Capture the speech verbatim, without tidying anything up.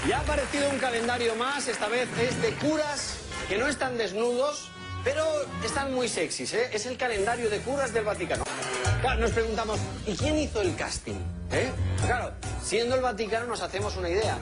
Ya ha aparecido un calendario más, esta vez es de curas que no están desnudos, pero están muy sexys, ¿eh? Es el calendario de curas del Vaticano. Claro, nos preguntamos, ¿y quién hizo el casting? ¿Eh? Claro, siendo el Vaticano nos hacemos una idea.